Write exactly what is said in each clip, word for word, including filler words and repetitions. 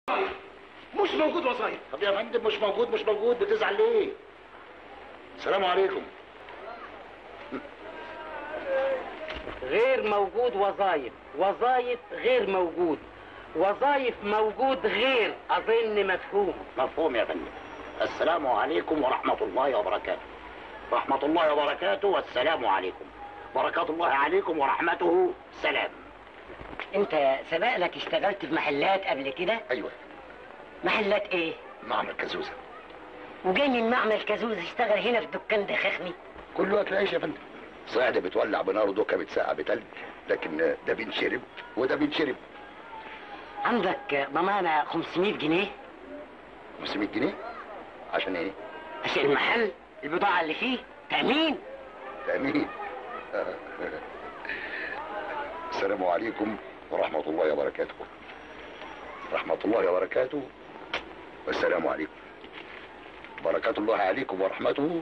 مش موجود وظايف. طب يا فندم مش موجود مش موجود بتزعل ليه؟ السلام عليكم. غير موجود وظايف، وظايف غير موجود، وظايف موجود غير. اظن مفهوم. مفهوم يا فندم. السلام عليكم ورحمة الله وبركاته. رحمة الله وبركاته والسلام عليكم. بركات الله عليكم ورحمته سلام. انت سبق لك اشتغلت في محلات قبل كده؟ ايوه. محلات ايه؟ معمل كازوزة. وجاي من معمل كازوز يشتغل هنا في دكان دخاخني؟ كل وقت العيش يا فندم. صعدة بتولع بنار ودوكة بتسقع بتلج، لكن ده بينشرب وده بينشرب. عندك ضمانة خمسمية جنيه؟ خمسمية جنيه؟ عشان ايه؟ عشان المحل البضاعة اللي فيه تأمين. تأمين. السلام عليكم ورحمة الله وبركاته. رحمة الله وبركاته والسلام عليكم. بركات الله عليكم ورحمته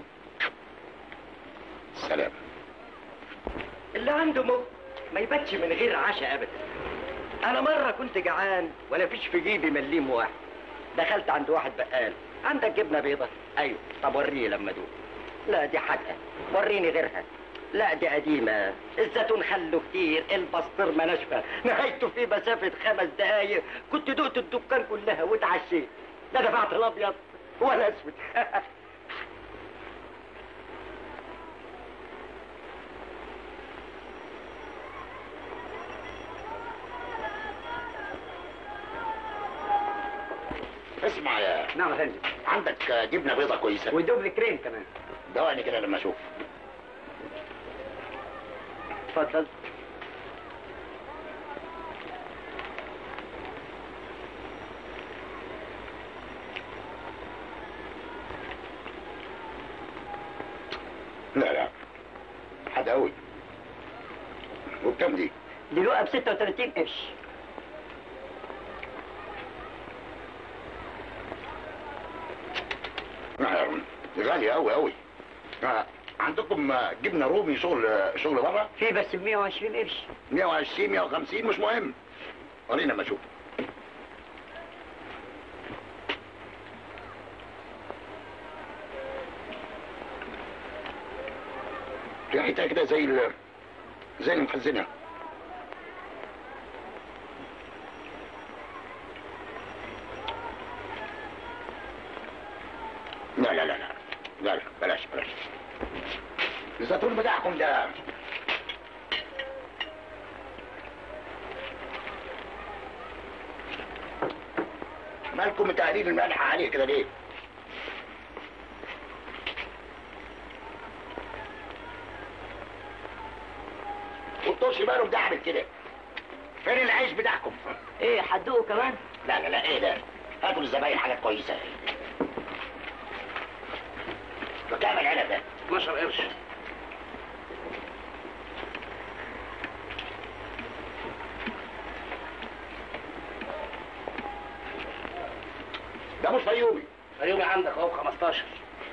سلام. اللي عنده مخ ما يباتش من غير عشاء ابدا. انا مره كنت جعان ولا فيش في جيبي مليم واحد، دخلت عند واحد بقال: عندك جبنه بيضه؟ ايوه. طب وريني لما ادوق. لا دي حاجه. وريني غيرها. لا دي قديمه. الزيتون خله كتير، البسطرمه ناشفه، نهايته في مسافه خمس دقايق كنت دقت الدكان كلها واتعشيت. لا دفعت الابيض ولا اسود. اسمع يا نعم يا فندم. عندك جبنه بيضه كويسه؟ ودبل كريم كمان. دوقني كده لما اشوف. اتفضل. لا لا حد قوي. وبكام دي؟ دي لقى ب ستة وتلاتين قرش. غالية قوي قوي. عندكم جبنة رومي شغل شغل بره؟ في بس ب مية وعشرين قرش. مية وعشرين مية وخمسين مش مهم. ورينا اما اشوف. ريحتها كده زي ال زي المخزنة. لا لا لا لا لا بلاش بلاش. الزيتون بتاعكم ده مالكم تقليل الملح عليه كده ليه؟ والطرش ماله مدعبل كده؟ فين العيش بتاعكم؟ ايه هتدوقه كمان؟ لا لا لا ايه ده؟ هاتوا للزباين حاجات كويسة. بكام العلب ده؟ اتناشر قرش. ده مش فيومي. فيومي عندك اهو ب خمستاشر.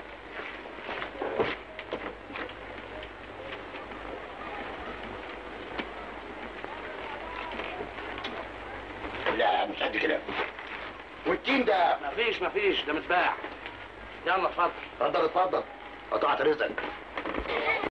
لا مش قد كده. والتين ده؟ مفيش مفيش ده متباع. يلا اتفضل. اتفضل اتفضل. قطعت رزقك.